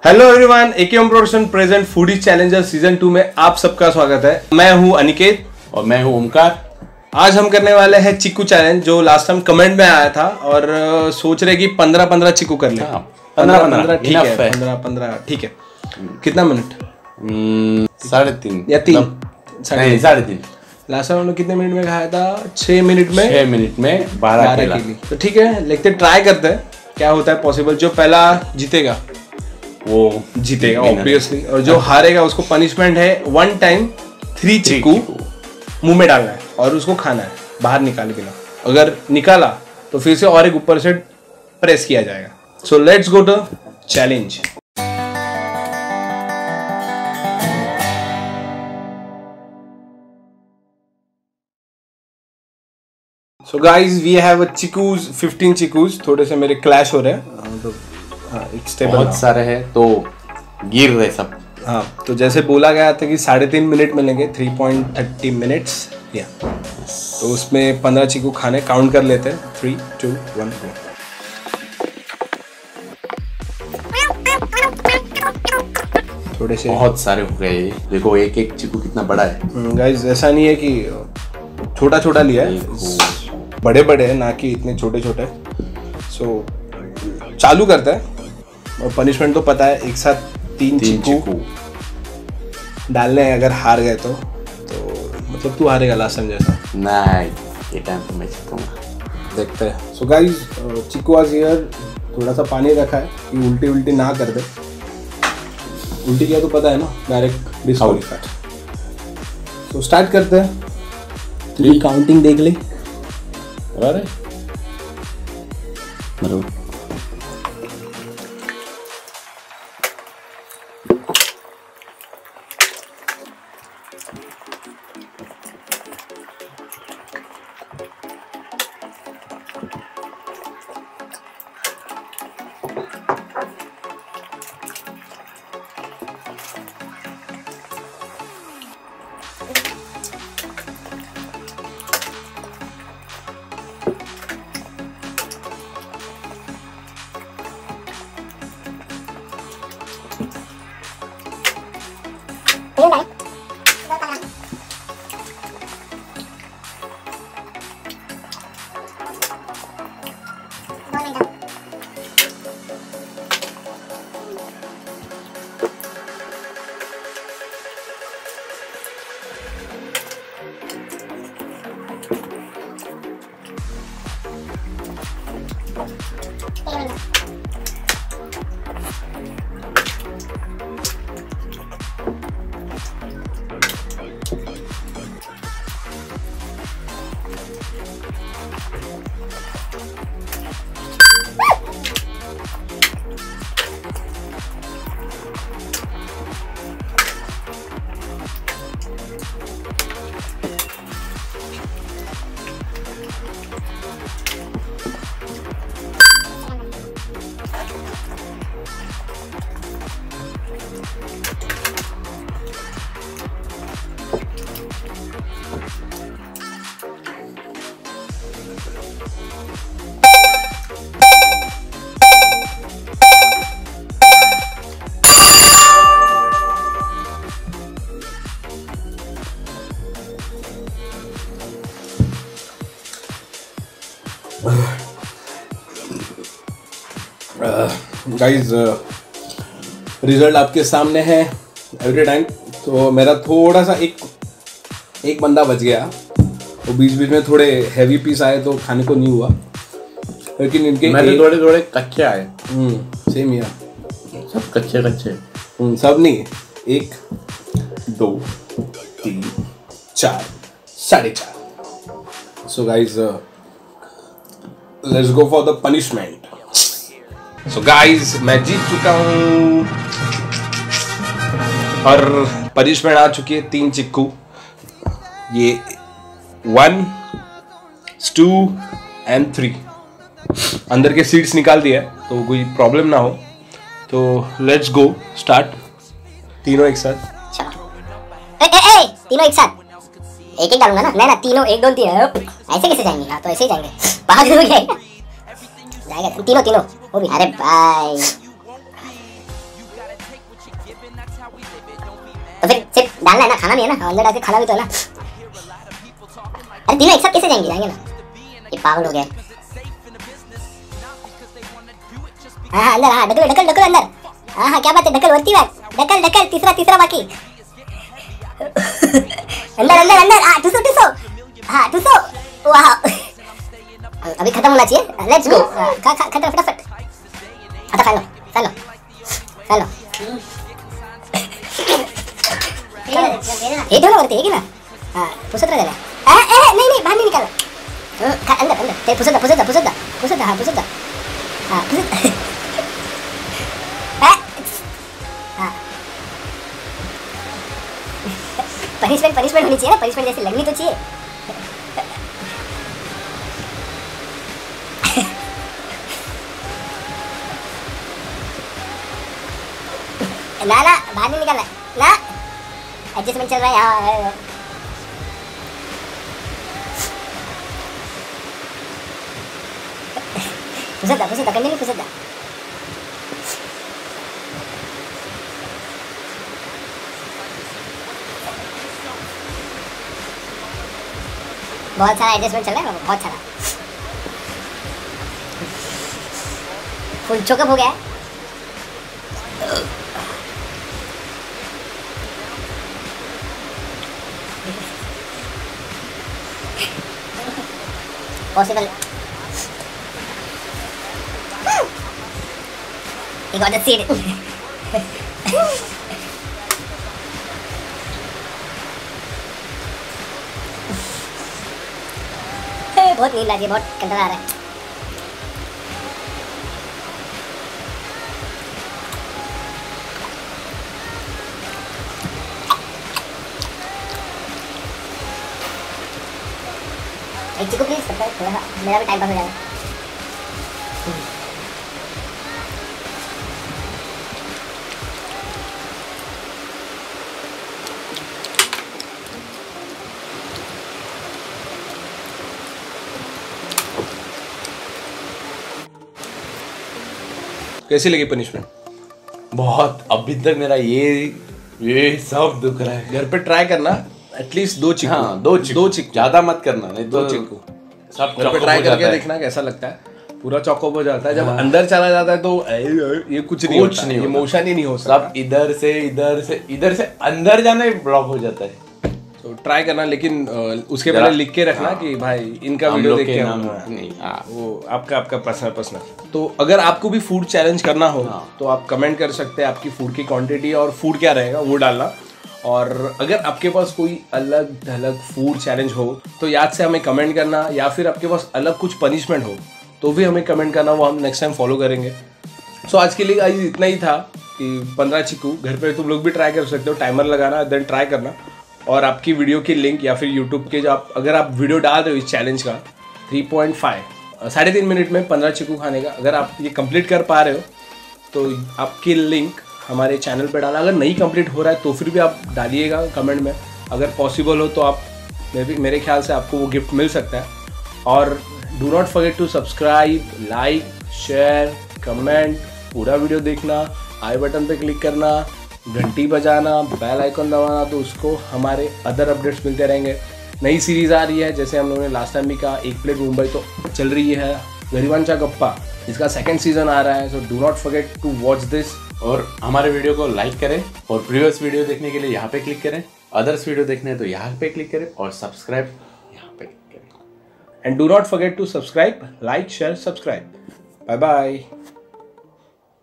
Hello everyone, AK Om production present foodie challenger season 2 में आप सबका स्वागत है। मैं हूं अनिकेत और मैं हूं ओमकार। आज हम करने वाले हैं चिक्कू चैलेंज, जो लास्ट टाइम कमेंट में आया था और सोच रहे कि 15-15 चिक्कू कर ले। 15-15 ठीक है, 15-15 ठीक है। कितना मिनट? 3.5 या 3? नहीं 3.5। लास्ट टाइम हमने कितने मिनट में खाया था? 6 मिनट में 6 मिनट में 12 केली। तो ठीक है, लेते ट्राई करते हैं क्या होता है पॉसिबल। जो पहला जीतेगा वो जीतेगा ऑब्वियसली, और जो हारेगा उसको पनिशमेंट है 1 टाइम 3 चिक्कू मुंह में डालना है और उसको खाना है बाहर निकाल के। अगर निकाला तो फिर से और एक ऊपर से प्रेस किया जाएगा। So let's go to challenge. So guys we have chikoos, 15 chikoos. थोड़े से मेरे क्लैश हो रहे हैं तो बहुत सारे हैं तो गिर रहे सब। हाँ, तो जैसे बोला गया था कि 3.5 मिनट मिलेंगे, 3.30 मिनट्स या तो उसमें 15 चिक्कू खाने काउंट कर लेते हैं। 3, 2, 1 थोड़े से बहुत सारे हो गए। देखो एक एक चिक्कू कितना बड़ा है। गाइस ऐसा नहीं है कि छोटा छोटा लिया है, बड़े बड़े हैं, ना कि इतने छोटे छोटे। सो चालू करते हैं और पनिशमेंट तो पता है, एक साथ 3 चिक्कू डालने हैं। अगर हार गए तो मतलब तू हारेगा लास्ट टाइम जैसा। नहीं, ये टाइम तो मैं जीतूंगा। देखते हैं। सो गाइस चिक्कू आज हियर थोड़ा सा पानी रखा है कि उल्टी उल्टी ना कर दे। उल्टी किया तो पता है ना, डायरेक्ट डिस्क्वालीफाइड। तो स्टार्ट करते हैं। 3 काउंटिंग देख ले। अरे मरो गाइस रिजल्ट आपके सामने है एवरी टाइम। तो मेरा थोड़ा सा एक बंदा बच गया, तो बीच बीच में थोड़े हैवी पीस आए तो खाने को नहीं हुआ, लेकिन इनके मेरे थोड़े थोड़े कच्चे आए। सेम यार, सब कच्चे कच्चे। सब नहीं, 1, 2, 3, 4, 4.5। So guys let's go for the punishment. So guys मैं जीत चुका हूँ और पनिशमेंट आ चुकी है 3 चिक्कू। ये 1, 2 and 3 अंदर के सीड्स निकाल दिया तो कोई प्रॉब्लम ना हो। तो लेट्स गो स्टार्ट। तीनों एक साथ। तीनों एक साथ एक डालूंगा ना। मैं तीनों 1, 2, 3 ऐसे कैसे जाएंगे? हाँ तो ऐसे ही जाएंगे। पागल हो गया। जाएगा तीनों वो भी। अरे भाई तो फिर सिर्फ डालना है ना, खाना नहीं है ना, अंदर डाल के खाना भी तो है ना। अरे तीनों एक साथ कैसे जाएंगे? जाएंगे ना, ये पागल हो गया। हाँ अंदर, हाँ ढकल ढकल ढकल अंदर। हाँ क्या बात है, ढकल होती बात, ढकल ढकल, तीसरा बाकी। अंदर अंदर अंदर, हाँ टूसो, हाँ टूसो, वाह अभी खत्म होना चाहिए। लेट्स गो, खा फटाफट। अच्छा खा लो। ये दोनों करते हैं कि ना? हाँ पुसत रह जाए। नहीं बाहर नहीं निकालो। अंदर ते पुसत हाँ पुसत। हाँ पनिशमेंट होनी चाहिए ना, पनिशमेंट जैसे लगनी तो चाहिए। ना बाहर नहीं निकालना ना, एडजस्टमेंट चल रहा है यहाँ। पुसदा कंटिन्यू पुसदा। बहुत सारा एडजस्टमेंट चल रहा है, बहुत सारा फुल चोकअप हो गया है। Possible. He got the seed. बहुत नींद आ रही है, बहुत कंटाला आ रहा है। एक चिकू प्लीज, थोड़ा मेरा भी टाइम पास हो जाएगा। कैसी लगी पनिशमेंट? बहुत, अभी तक मेरा ये सब दुख रहा है। घर पे ट्राई करना, एटलीस्ट 2 चिकू। हाँ 2 चिकू, ज्यादा मत करना, नहीं 2 चिकू सब घर पे ट्राई करके देखना कैसा लगता है। पूरा चौकोप हो जाता है, जब अंदर चला जाता है तो ये कुछ नहीं होता, ये मोशन ही नहीं हो सकता। सब इधर से अंदर जाना ही ब्लॉक हो जाता है। तो ट्राई करना, लेकिन उसके पहले लिख के रखना कि भाई इनका वीडियो देख के नहीं, वो आपका पर्सनल। तो अगर आपको भी फूड चैलेंज करना हो तो आप कमेंट कर सकते हैं, आपकी फूड की क्वांटिटी और फूड क्या रहेगा वो डालना। और अगर आपके पास कोई अलग फूड चैलेंज हो तो याद से हमें कमेंट करना, या फिर आपके पास अलग कुछ पनिशमेंट हो तो भी हमें कमेंट करना, वो हम नेक्स्ट टाइम फॉलो करेंगे। सो आज के लिए गाइस इतना ही था कि 15 चिकू घर पे तुम लोग भी ट्राई कर सकते हो, टाइमर लगाना, देन ट्राई करना। और आपकी वीडियो की लिंक या फिर यूट्यूब के जो अगर आप वीडियो डाल रहे हो इस चैलेंज का 3.5 मिनट में 15 चिकू खाने का, अगर आप ये कंप्लीट कर पा रहे हो तो आपकी लिंक हमारे चैनल पे डाला। अगर नहीं कंप्लीट हो रहा है तो फिर भी आप डालिएगा कमेंट में, अगर पॉसिबल हो तो आप मेरे ख्याल से आपको वो गिफ्ट मिल सकता है। और do not forget to subscribe, like, share, comment, पूरा वीडियो देखना, आई बटन पे क्लिक करना, घंटी बजाना, बेल आइकन दबाना, तो उसको हमारे अदर अपडेट्स मिलते रहेंगे। नई सीरीज़ आ रही है, जैसे हम लोगों ने लास्ट टाइम भी कहा, एक प्लेट मुंबई तो चल रही है, गरिबांचा गप्पा इसका 2nd सीजन आ रहा है। So do not forget to watch this. और हमारे वीडियो को लाइक करें, और प्रीवियस वीडियो देखने के लिए यहाँ पे क्लिक करें, अदर्स वीडियो देखने हैं तो यहाँ पे क्लिक करें, और सब्सक्राइब यहाँ पे क्लिक करें। And do not forget to subscribe, like, share, subscribe. Bye bye.